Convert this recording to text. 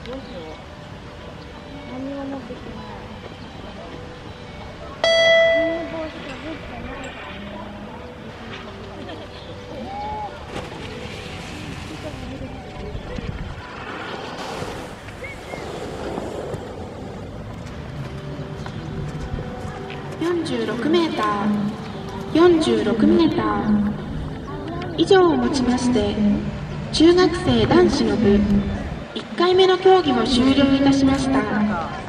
どうしよう。何も持ってきてない。この帽子かぶってないからね。 46メーター、46メーター。以上をもちまして、中学生男子の部1回目の競技を終了いたしました。